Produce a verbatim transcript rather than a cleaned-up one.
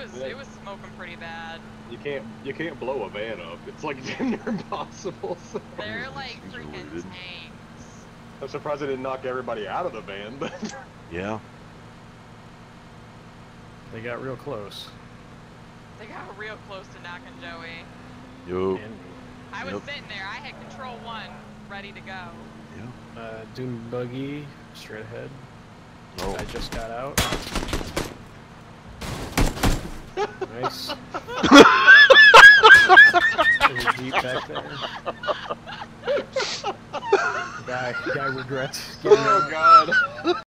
was it was smoking pretty bad. You can't you can't blow a van up. It's like damn near impossible. So. They're like These are freaking loaded. tanks. I'm surprised they didn't knock everybody out of the van. But Yeah. They got real close. They got real close to knocking Joey. Yo. And I was Yep. sitting there. I had control one ready to go. Yeah. uh, Doom buggy straight ahead. Oh. I just got out. Nice. There's a Jeep back there. Guy, guy regrets. getting oh out. god.